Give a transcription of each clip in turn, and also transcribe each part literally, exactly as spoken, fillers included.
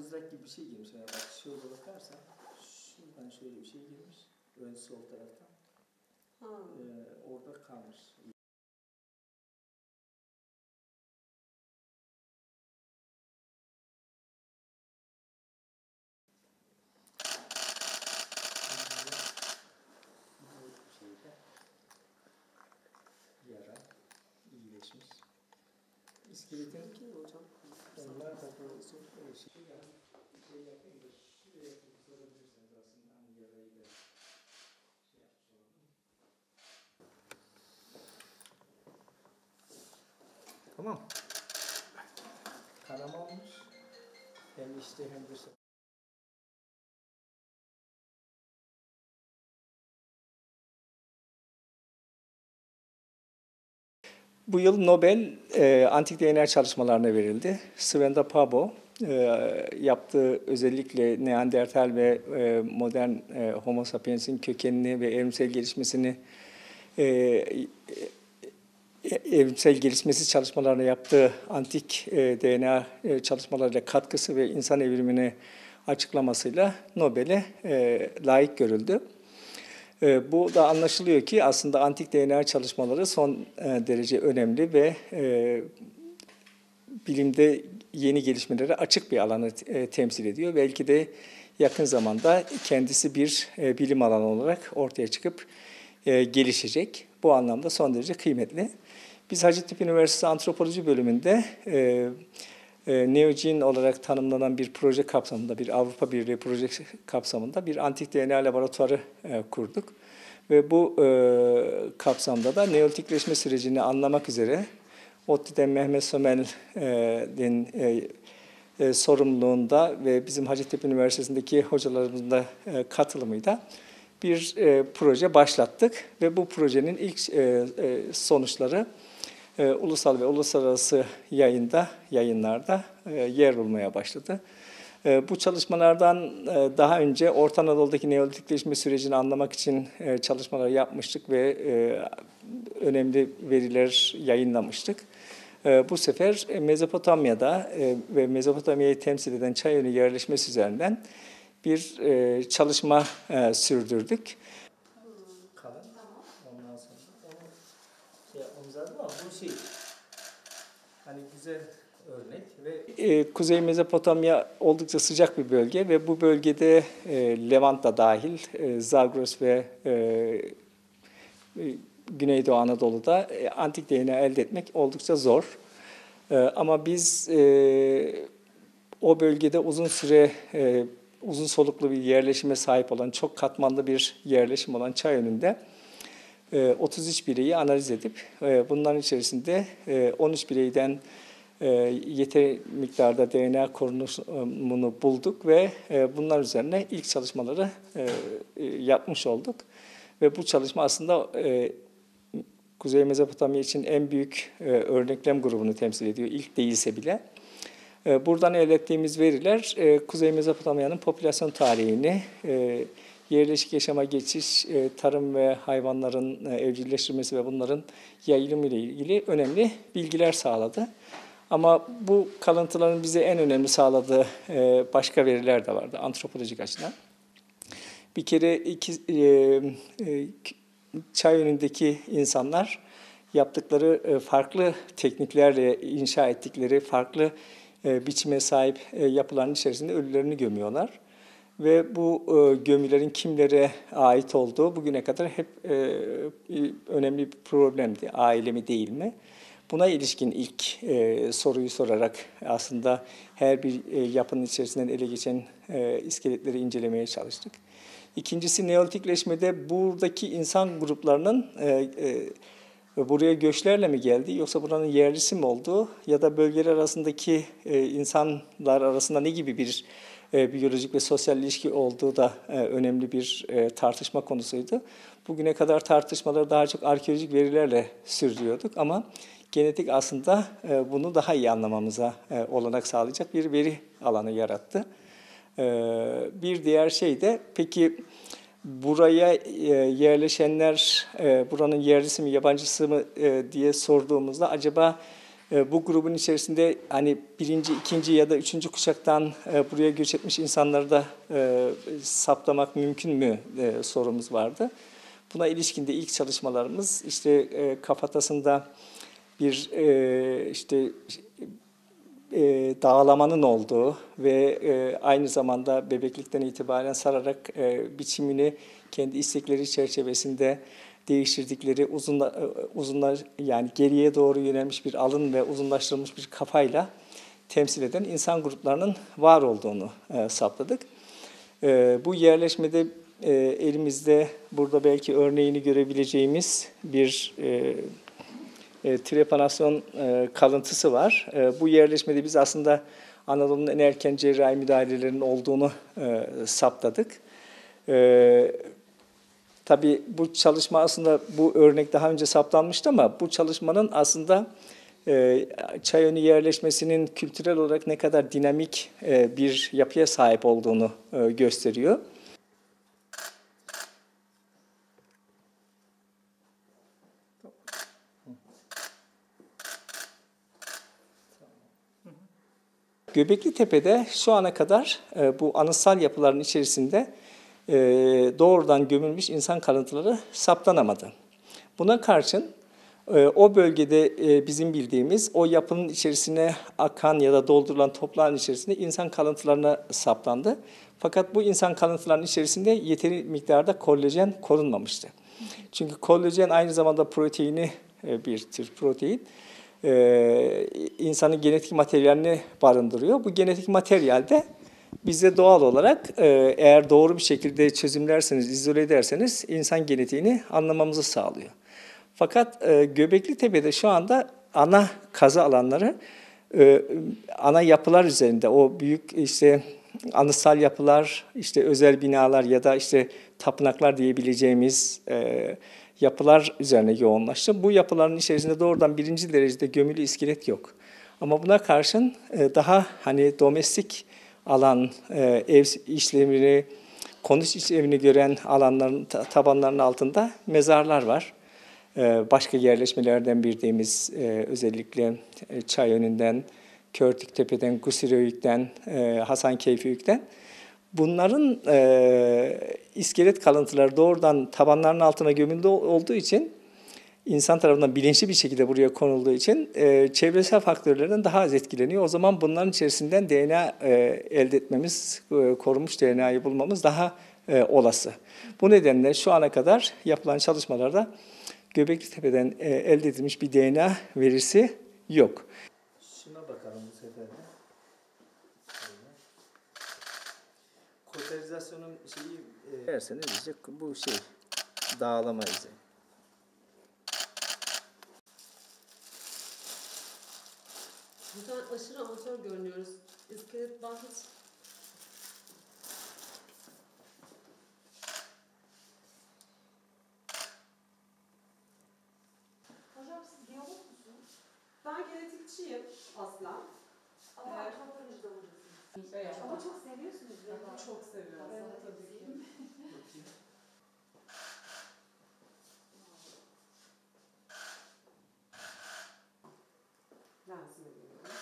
mızrak gibi bir şey girmiş. Yani bak şöyle bakarsan şuradan şöyle bir şey girmiş. Ön sol taraftan. Ha. Ee, orada kalmış. Bu şeyde yara iyileşmiş. İskeletin Kim hocam? onlar takıldığı şey yani şey yapayım da şuraya sorabilirsiniz aslında hani yarayı da şey yapmış olalım. Tamam. Kanama olmuş. Hem işte hem de bu yıl Nobel e, antik D N A çalışmalarına verildi. Svenda Pabo e, yaptığı özellikle Neandertal ve e, modern e, Homo sapiens'in kökenini ve evrimsel gelişmesini e, e, evrimsel gelişmesi çalışmalarını yaptığı antik e, D N A e, çalışmalarıyla katkısı ve insan evrimini açıklamasıyla Nobel'e e, layık görüldü. E, bu da anlaşılıyor ki aslında antik D N A çalışmaları son e, derece önemli ve e, bilimde yeni gelişmelere açık bir alanı e, temsil ediyor. Belki de yakın zamanda kendisi bir e, bilim alanı olarak ortaya çıkıp e, gelişecek. Bu anlamda son derece kıymetli. Biz Hacettepe Üniversitesi Antropoloji bölümünde e, e, NeoGene olarak tanımlanan bir proje kapsamında, bir Avrupa Birliği projesi kapsamında bir antik D N A laboratuvarı e, kurduk. Ve bu e, kapsamda da neolitikleşme sürecini anlamak üzere ODTÜ'den Mehmet Sömel'in e, e, sorumluluğunda ve bizim Hacettepe Üniversitesi'ndeki hocalarımızın da e, katılımıyla bir e, proje başlattık. Ve bu projenin ilk e, e, sonuçları e, ulusal ve uluslararası yayında, yayınlarda e, yer bulmaya başladı. E, bu çalışmalardan e, daha önce Orta Anadolu'daki neolitikleşme sürecini anlamak için e, çalışmalar yapmıştık ve e, önemli veriler yayınlamıştık. E, bu sefer Mezopotamya'da e, ve Mezopotamya'yı temsil eden Çayönü yerleşmesi üzerinden bir e, çalışma e, sürdürdük. Kalın. Ondan sonra onu şey yapmamız lazım ama bu şey hani güzel örnek ve e, Kuzey Mezopotamya oldukça sıcak bir bölge ve bu bölgede e, Levant da dahil, e, Zagros ve e, e, Güneydoğu Anadolu'da e, antik D N A elde etmek oldukça zor. E, ama biz e, o bölgede uzun süre e, uzun soluklu bir yerleşime sahip olan, çok katmanlı bir yerleşim olan Çayönü'nde e, otuz üç bireyi analiz edip e, bunların içerisinde e, on üç bireyden e, yeteri miktarda D N A korunumunu bulduk ve e, bunlar üzerine ilk çalışmaları e, e, yapmış olduk. Ve bu çalışma aslında e, Kuzey Mezopotamya için en büyük e, örneklem grubunu temsil ediyor, ilk değilse bile. E, buradan elde ettiğimiz veriler e, Kuzey Mezopotamya'nın popülasyon tarihini, e, yerleşik yaşama geçiş, e, tarım ve hayvanların e, evcilleştirilmesi ve bunların yayılımı ile ilgili önemli bilgiler sağladı. Ama bu kalıntıların bize en önemli sağladığı e, başka veriler de vardı antropolojik açıdan. Bir kere iki, e, e, Çayönü'ndeki insanlar yaptıkları e, farklı tekniklerle inşa ettikleri farklı e, biçime sahip e, yapıların içerisinde ölülerini gömüyorlar. Ve bu e, gömülerin kimlere ait olduğu bugüne kadar hep e, önemli bir problemdi. Aile mi değil mi? Buna ilişkin ilk e, soruyu sorarak aslında her bir e, yapının içerisinden ele geçen e, iskeletleri incelemeye çalıştık. İkincisi neolitikleşmede buradaki insan gruplarının e, e, buraya göçlerle mi geldi yoksa buranın yerlisi mi olduğu ya da bölgeler arasındaki e, insanlar arasında ne gibi bir e, biyolojik ve sosyal ilişki olduğu da e, önemli bir e, tartışma konusuydu. Bugüne kadar tartışmaları daha çok arkeolojik verilerle sürdürüyorduk ama genetik aslında e, bunu daha iyi anlamamıza e, olanak sağlayacak bir veri alanı yarattı. E, bir diğer şey de peki buraya e, yerleşenler e, buranın yerlisi mi yabancısı mı e, diye sorduğumuzda acaba E, bu grubun içerisinde hani birinci, ikinci ya da üçüncü kuşaktan e, buraya göç etmiş insanları da e, saptamak mümkün mü e, sorumuz vardı. Buna ilişkin de ilk çalışmalarımız işte e, kafatasında bir e, işte e, dağlamanın olduğu ve e, aynı zamanda bebeklikten itibaren sararak e, biçimini kendi istekleri çerçevesinde değiştirdikleri uzun uzunlar yani geriye doğru yönelmiş bir alın ve uzunlaştırılmış bir kafayla temsil eden insan gruplarının var olduğunu e, saptadık. E, bu yerleşmede e, elimizde burada belki örneğini görebileceğimiz bir e, e, trepanasyon e, kalıntısı var. E, bu yerleşmede biz aslında Anadolu'nun en erken cerrahi müdahalelerinin olduğunu e, saptadık. E, tabii bu çalışma aslında bu örnek daha önce saptanmıştı ama bu çalışmanın aslında e, Çayönü yerleşmesinin kültürel olarak ne kadar dinamik e, bir yapıya sahip olduğunu e, gösteriyor. Göbeklitepe'de şu ana kadar e, bu anıtsal yapıların içerisinde e, doğrudan gömülmüş insan kalıntıları saptanamadı. Buna karşın e, o bölgede e, bizim bildiğimiz o yapının içerisine akan ya da doldurulan toprağın içerisinde insan kalıntılarına saptandı. Fakat bu insan kalıntılarının içerisinde yeteri miktarda kollajen korunmamıştı. Çünkü kollajen aynı zamanda proteini e, bir tür protein. Ee, insanın genetik materyalini barındırıyor. Bu genetik materyal de bize doğal olarak e, eğer doğru bir şekilde çözümlerseniz, izole ederseniz insan genetiğini anlamamızı sağlıyor. Fakat e, Göbeklitepe'de şu anda ana kazı alanları e, ana yapılar üzerinde o büyük işte anıtsal yapılar, işte özel binalar ya da işte tapınaklar diyebileceğimiz e, yapılar üzerine yoğunlaştı. Bu yapıların içerisinde doğrudan birinci derecede gömülü iskelet yok. Ama buna karşın daha hani domestik alan, ev işlemini, konut işlemini gören alanların tabanlarının altında mezarlar var. Başka yerleşmelerden bildiğimiz özellikle Çayönü'nden, Körtüktepe'den, Gusireöyük'ten, Hasankeyföyük'ten. Bunların e, iskelet kalıntıları doğrudan tabanlarının altına gömüldü olduğu için, insan tarafından bilinçli bir şekilde buraya konulduğu için e, çevresel faktörlerden daha az etkileniyor. O zaman bunların içerisinden D N A e, elde etmemiz, e, korunmuş D N A'yı bulmamız daha e, olası. Bu nedenle şu ana kadar yapılan çalışmalarda Göbeklitepe'den e, elde edilmiş bir D N A verisi yok. Şuna bakalım bu sefer de. Koterizasyonun şeyi e, derseniz işte bu şey dağılama izi. Buradan aşırı amatör görünüyoruz. İskelet daha hiç... Hocam siz biyolog musunuz? Ben genetikçiyim aslen. Ama Evet. antropoloji de hocasınız. Evet. Ama çok seviyorsunuz biyoloji. Çok seviyorum Evet. tabii ki. Lensime geliyorum.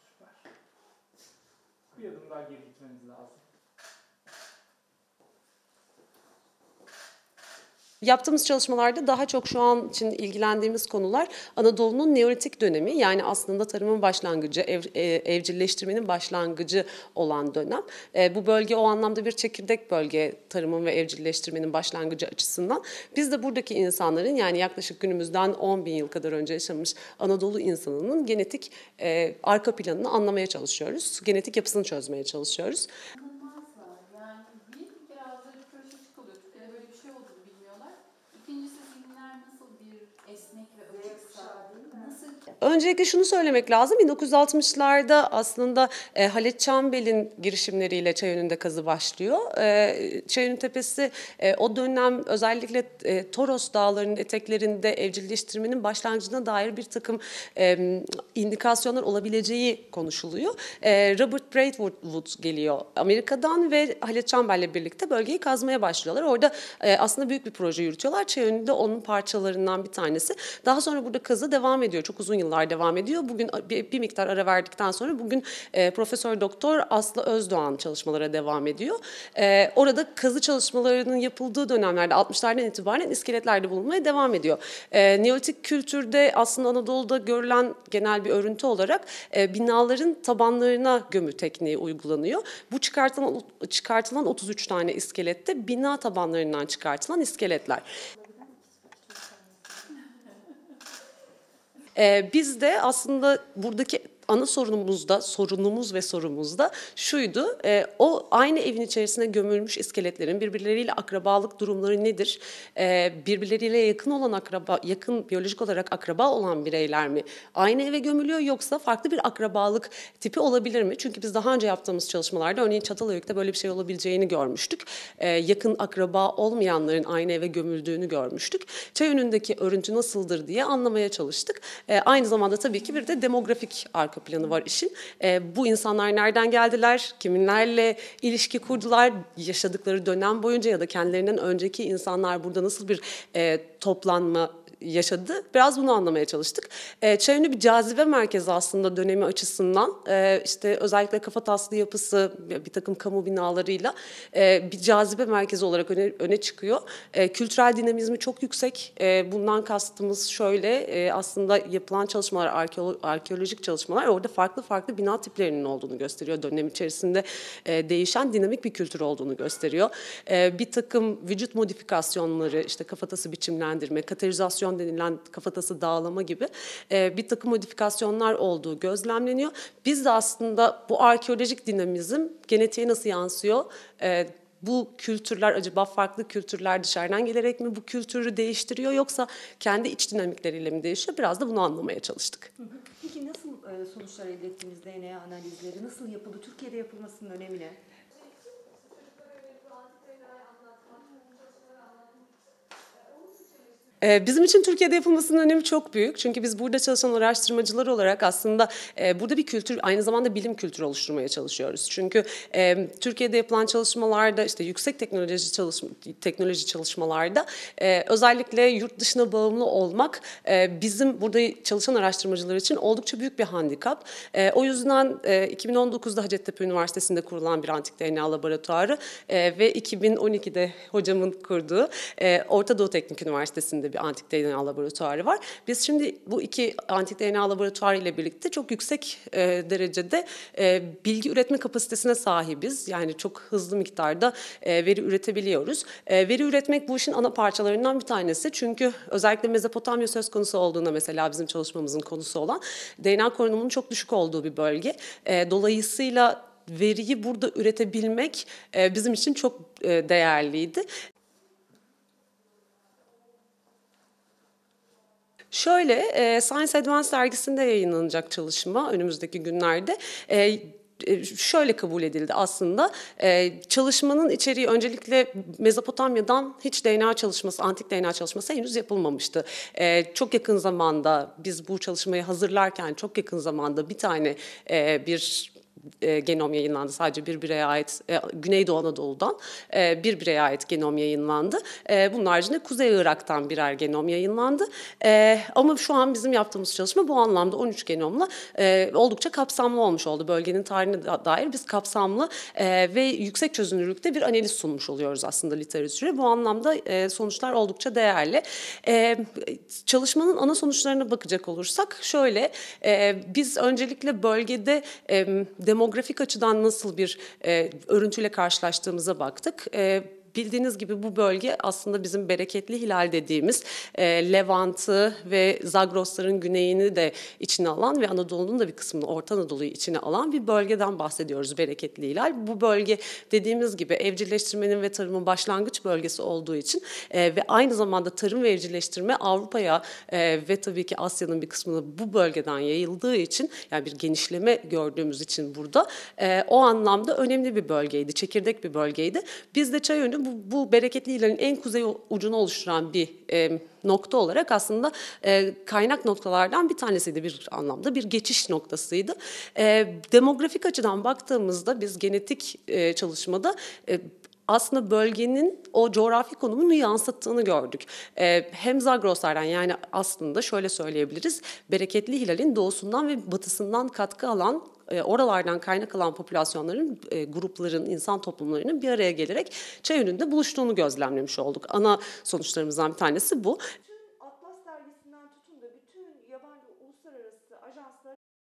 Bir adım daha geri gitmeniz lazım. Yaptığımız çalışmalarda daha çok şu an için ilgilendiğimiz konular Anadolu'nun Neolitik dönemi, yani aslında tarımın başlangıcı, ev, e, evcilleştirmenin başlangıcı olan dönem. E, bu bölge o anlamda bir çekirdek bölge, tarımın ve evcilleştirmenin başlangıcı açısından. Biz de buradaki insanların, yani yaklaşık günümüzden on bin yıl kadar önce yaşamış Anadolu insanının genetik e, arka planını anlamaya çalışıyoruz. Genetik yapısını çözmeye çalışıyoruz. Yani bir, bir kere ağızları proje çıkılıyor. Türkiye'de böyle bir şey olduğunu bilmiyorlar. İkincisi zihinler nasıl bir esnek ve açıksa, nasıl... Öncelikle şunu söylemek lazım. bin dokuz yüz altmışlarda aslında e, Halit Çambel'in girişimleriyle Çayönü'nde kazı başlıyor. E, Çayönü Tepesi e, o dönem özellikle e, Toros Dağları'nın eteklerinde evcilleştirmenin başlangıcına dair bir takım e, indikasyonlar olabileceği konuşuluyor. E, Robert Braidwood geliyor Amerika'dan ve Halit Çambel'le birlikte bölgeyi kazmaya başlıyorlar. Orada e, aslında büyük bir proje yürütüyorlar. Çayönü'nde onun parçalarından bir tanesi. Daha sonra burada kazı devam ediyor. Çok uzun yıllar çalışmalar devam ediyor. Bugün bir, bir miktar ara verdikten sonra bugün e, Profesör Doktor Aslı Özdoğan çalışmalara devam ediyor. E, orada kazı çalışmalarının yapıldığı dönemlerde altmışlardan itibaren iskeletlerde bulunmaya devam ediyor. E, Neolitik kültürde aslında Anadolu'da görülen genel bir örüntü olarak e, binaların tabanlarına gömü tekniği uygulanıyor. Bu çıkartılan, çıkartılan otuz üç tane iskelette bina tabanlarından çıkartılan iskeletler. Ee, biz de aslında buradaki ana sorunumuz da, sorunumuz ve sorumuz da şuydu. E, o aynı evin içerisine gömülmüş iskeletlerin birbirleriyle akrabalık durumları nedir? E, birbirleriyle yakın olan akraba, yakın biyolojik olarak akraba olan bireyler mi aynı eve gömülüyor, yoksa farklı bir akrabalık tipi olabilir mi? Çünkü biz daha önce yaptığımız çalışmalarda örneğin Çatalhöyük'te böyle bir şey olabileceğini görmüştük. E, yakın akraba olmayanların aynı eve gömüldüğünü görmüştük. Çayönü'ndeki örüntü nasıldır diye anlamaya çalıştık. E, aynı zamanda tabii ki bir de demografik arka planı var işin. E, bu insanlar nereden geldiler, kiminlerle ilişki kurdular, yaşadıkları dönem boyunca ya da kendilerinden önceki insanlar burada nasıl bir e, toplanma yaşadı. Biraz bunu anlamaya çalıştık. E, Çayönü bir cazibe merkezi aslında dönemi açısından. E, işte özellikle kafataslı yapısı, bir takım kamu binalarıyla e, bir cazibe merkezi olarak öne, öne çıkıyor. E, kültürel dinamizmi çok yüksek. E, bundan kastımız şöyle, e, aslında yapılan çalışmalar, arkeolo- arkeolojik çalışmalar orada farklı farklı bina tiplerinin olduğunu gösteriyor. Dönem içerisinde e, değişen dinamik bir kültür olduğunu gösteriyor. E, bir takım vücut modifikasyonları, işte kafatası biçimlendirme, katerizasyon denilen kafatası dağlama gibi e, bir takım modifikasyonlar olduğu gözlemleniyor. Biz de aslında bu arkeolojik dinamizm genetiğe nasıl yansıyor? E, bu kültürler acaba farklı kültürler dışarıdan gelerek mi bu kültürü değiştiriyor, yoksa kendi iç dinamikleriyle mi değişiyor? Biraz da bunu anlamaya çalıştık. Peki nasıl e, sonuçlar elde ettiğiniz D N A analizleri nasıl yapıldı? Türkiye'de yapılmasının önemi ne? Bizim için Türkiye'de yapılmasının önemi çok büyük. Çünkü biz burada çalışan araştırmacılar olarak aslında burada bir kültür, aynı zamanda bilim kültürü oluşturmaya çalışıyoruz. Çünkü Türkiye'de yapılan çalışmalarda, işte yüksek teknoloji çalışma, teknoloji çalışmalarda özellikle yurt dışına bağımlı olmak bizim burada çalışan araştırmacılar için oldukça büyük bir handikap. O yüzden iki bin on dokuzda Hacettepe Üniversitesi'nde kurulan bir antik D N A laboratuvarı ve iki bin on ikide hocamın kurduğu Orta Doğu Teknik Üniversitesi'nde bir antik D N A laboratuvarı var. Biz şimdi bu iki antik D N A laboratuvarı ile birlikte çok yüksek e, derecede e, bilgi üretme kapasitesine sahibiz. Yani çok hızlı miktarda e, veri üretebiliyoruz. E, veri üretmek bu işin ana parçalarından bir tanesi. Çünkü özellikle Mezopotamya söz konusu olduğunda, mesela bizim çalışmamızın konusu olan, D N A korunumunun çok düşük olduğu bir bölge. E, dolayısıyla veriyi burada üretebilmek e, bizim için çok e, değerliydi. Şöyle, e, Science Advance dergisinde yayınlanacak çalışma önümüzdeki günlerde. E, Şöyle kabul edildi aslında. Ee, çalışmanın içeriği öncelikle Mezopotamya'dan hiç D N A çalışması, antik D N A çalışması henüz yapılmamıştı. Ee, çok yakın zamanda, biz bu çalışmayı hazırlarken çok yakın zamanda bir tane e, bir E, genom yayınlandı. Sadece bir bireye ait, e, Güneydoğu Anadolu'dan e, bir bireye ait genom yayınlandı. E, bunun haricinde Kuzey Irak'tan birer genom yayınlandı. E, ama şu an bizim yaptığımız çalışma bu anlamda on üç genomla e, oldukça kapsamlı olmuş oldu. Bölgenin tarihine dair biz kapsamlı e, ve yüksek çözünürlükte bir analiz sunmuş oluyoruz aslında literatüre. Bu anlamda e, sonuçlar oldukça değerli. E, çalışmanın ana sonuçlarına bakacak olursak şöyle, e, biz öncelikle bölgede e, demografik açıdan nasıl bir e, örüntüyle karşılaştığımıza baktık. E, Bildiğiniz gibi bu bölge aslında bizim bereketli hilal dediğimiz e, Levant'ı ve Zagrosların güneyini de içine alan ve Anadolu'nun da bir kısmını, Orta Anadolu'yu içine alan bir bölgeden bahsediyoruz, bereketli hilal. Bu bölge dediğimiz gibi evcilleştirmenin ve tarımın başlangıç bölgesi olduğu için e, ve aynı zamanda tarım ve evcilleştirme Avrupa'ya e, ve tabii ki Asya'nın bir kısmına bu bölgeden yayıldığı için, yani bir genişleme gördüğümüz için burada e, o anlamda önemli bir bölgeydi, çekirdek bir bölgeydi. Biz de Çayönü Bu, bu bereketli hilalin en kuzey ucunu oluşturan bir e, nokta olarak aslında e, kaynak noktalardan bir tanesiydi, bir anlamda bir geçiş noktasıydı. E, demografik açıdan baktığımızda biz genetik e, çalışmada e, aslında bölgenin o coğrafi konumunu yansıttığını gördük. Ee, hem Zagroslardan, yani aslında şöyle söyleyebiliriz, Bereketli Hilal'in doğusundan ve batısından katkı alan, oralardan kaynak alan popülasyonların, grupların, insan toplumlarının bir araya gelerek Çayönü'nde buluştuğunu gözlemlemiş olduk. Ana sonuçlarımızdan bir tanesi bu. Bütün Atlas dergisinden tutun da bütün yabancı uluslararası ajanslar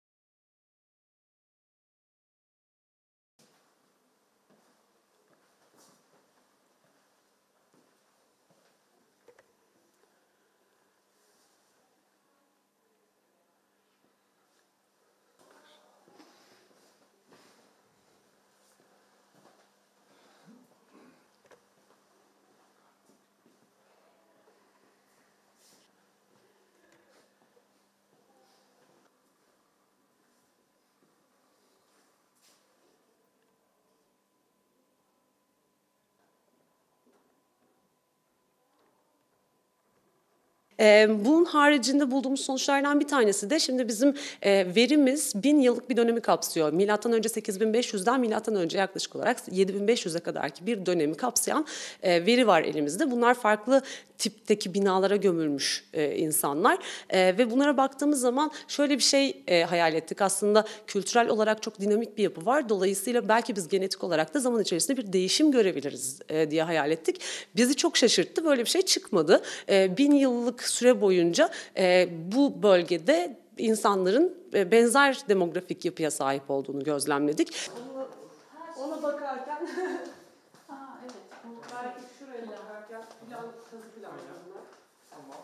Bunun haricinde bulduğumuz sonuçlardan bir tanesi de şimdi bizim verimiz bin yıllık bir dönemi kapsıyor. Milattan önce sekiz bin beş yüzden milattan önce yaklaşık olarak yedi bin beş yüze kadarki bir dönemi kapsayan veri var elimizde. Bunlar farklı tipteki binalara gömülmüş insanlar ve bunlara baktığımız zaman şöyle bir şey hayal ettik. Aslında kültürel olarak çok dinamik bir yapı var. Dolayısıyla belki biz genetik olarak da zaman içerisinde bir değişim görebiliriz diye hayal ettik. Bizi çok şaşırttı. Böyle bir şey çıkmadı. Bin yıllık süre boyunca e, bu bölgede insanların e, benzer demografik yapıya sahip olduğunu gözlemledik. ona, ona bakarken Ha evet. Bu belki şuraya bakarken plan, kazı planlarına. Tamam.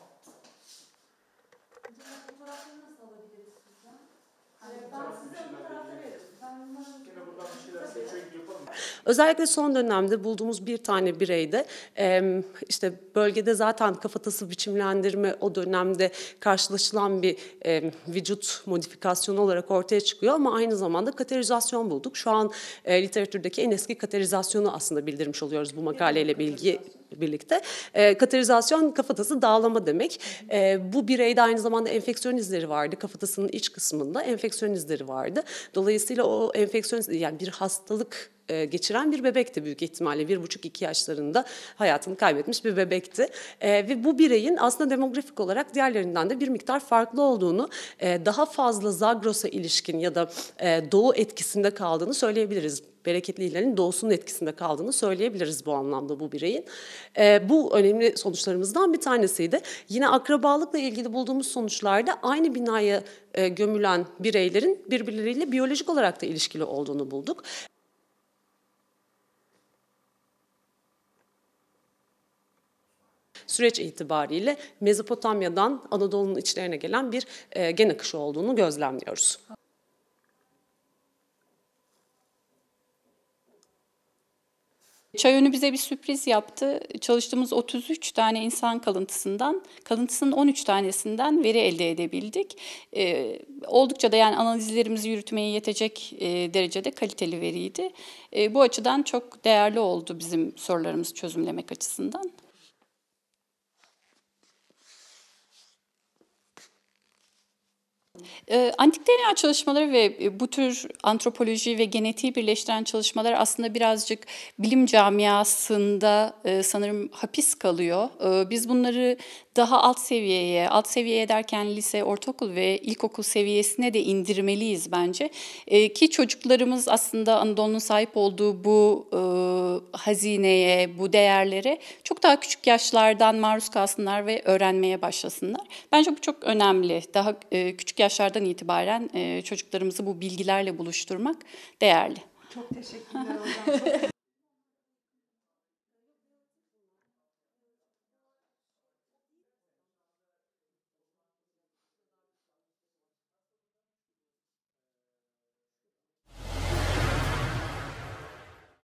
Hocam fotoğrafları nasıl alabiliriz sizden? Evet, Ben size fotoğraf veririm. Ben bunları Yine buradan bir şeyler seçelim yapalım. Özellikle son dönemde bulduğumuz bir tane bireyde e, işte bölgede zaten kafatası biçimlendirme o dönemde karşılaşılan bir e, vücut modifikasyonu olarak ortaya çıkıyor ama aynı zamanda katerizasyon bulduk. Şu an e, literatürdeki en eski katerizasyonu aslında bildirmiş oluyoruz bu makaleyle bilgi birlikte. E, katerizasyon kafatası dağlama demek. E, bu bireyde aynı zamanda enfeksiyon izleri vardı. Kafatasının iç kısmında enfeksiyon izleri vardı. Dolayısıyla o enfeksiyon izleri, yani bir hastalık geçiren bir bebekti büyük ihtimalle. Bir buçuk iki yaşlarında hayatını kaybetmiş bir bebekti. E, ve bu bireyin aslında demografik olarak diğerlerinden de bir miktar farklı olduğunu, e, daha fazla Zagros'a ilişkin ya da e, doğu etkisinde kaldığını söyleyebiliriz. Bereketli Hilal'in doğusunun etkisinde kaldığını söyleyebiliriz bu anlamda bu bireyin. E, bu önemli sonuçlarımızdan bir tanesiydi. Yine akrabalıkla ilgili bulduğumuz sonuçlarda aynı binaya e, gömülen bireylerin birbirleriyle biyolojik olarak da ilişkili olduğunu bulduk. Süreç itibariyle Mezopotamya'dan Anadolu'nun içlerine gelen bir e, gen akışı olduğunu gözlemliyoruz. Çayönü bize bir sürpriz yaptı. Çalıştığımız otuz üç tane insan kalıntısından, kalıntısının on üç tanesinden veri elde edebildik. Ee, oldukça da yani analizlerimizi yürütmeye yetecek e, derecede kaliteli veriydi. E, bu açıdan çok değerli oldu bizim sorularımızı çözümlemek açısından. Antik D N A çalışmaları ve bu tür antropoloji ve genetiği birleştiren çalışmalar aslında birazcık bilim camiasında sanırım hapis kalıyor. Biz bunları daha alt seviyeye, alt seviyeye derken lise, ortaokul ve ilkokul seviyesine de indirmeliyiz bence. Ki çocuklarımız aslında Anadolu'nun sahip olduğu bu hazineye, bu değerlere çok daha küçük yaşlardan maruz kalsınlar ve öğrenmeye başlasınlar. Bence bu çok önemli. Daha küçük yaşlardan itibaren çocuklarımızı bu bilgilerle buluşturmak değerli. çok teşekkürler hocam.